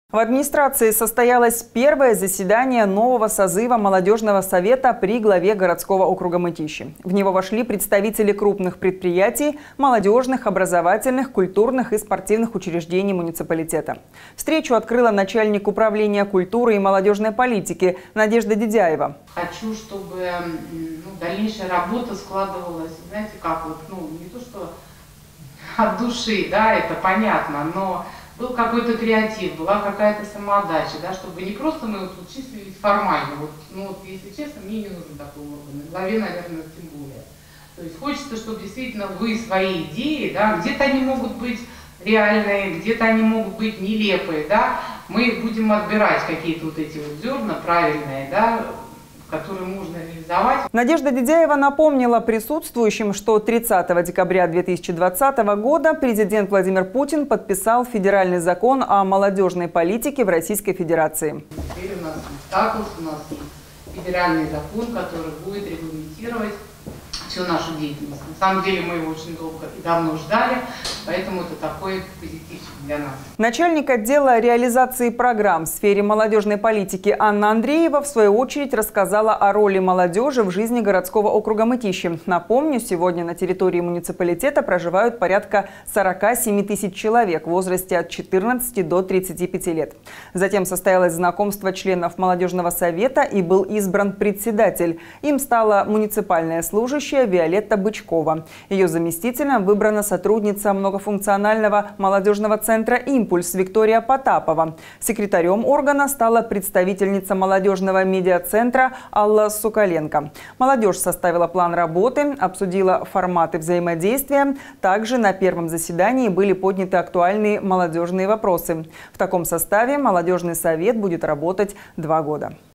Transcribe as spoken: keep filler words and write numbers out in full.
В администрации состоялось первое заседание нового созыва молодежного совета при главе городского округа Мытищи. В него вошли представители крупных предприятий, молодежных, образовательных, культурных и спортивных учреждений муниципалитета. Встречу открыла начальник управления культуры и молодежной политики Надежда Дидяева. Хочу, чтобы ну, дальнейшая работа складывалась, знаете, как вот, ну, не то что от души, да, это понятно, но был какой-то креатив, была какая-то самоотдача, да, чтобы не просто мы вот тут числились формально, вот, ну вот, если честно, мне не нужен такой орган, на главе, наверное, тем более. То есть хочется, чтобы действительно вы свои идеи, да, где-то они могут быть реальные, где-то они могут быть нелепые, да, мы будем отбирать какие-то вот эти вот зерна правильные, да, которые можно реализовать. Надежда Дидяева напомнила присутствующим, что тридцатого декабря две тысячи двадцатого года президент Владимир Путин подписал федеральный закон о молодежной политике в Российской Федерации. Теперь у нас есть статус, у нас есть федеральный закон, который будет регламентировать всю нашу деятельность. На самом деле мы его очень долго и давно ждали, поэтому это такой позитивчик для нас. Начальник отдела реализации программ в сфере молодежной политики Анна Андреева в свою очередь рассказала о роли молодежи в жизни городского округа Мытищи. Напомню, сегодня на территории муниципалитета проживают порядка сорока семи тысяч человек в возрасте от четырнадцати до тридцати пяти лет. Затем состоялось знакомство членов молодежного совета и был избран председатель. Им стала муниципальная служащая Виолетта Бычкова. Ее заместителем выбрана сотрудница многофункционального молодежного центра «Импульс» Виктория Потапова. Секретарем органа стала представительница молодежного медиацентра Алла Сукаленко. Молодежь составила план работы, обсудила форматы взаимодействия. Также на первом заседании были подняты актуальные молодежные вопросы. В таком составе молодежный совет будет работать два года.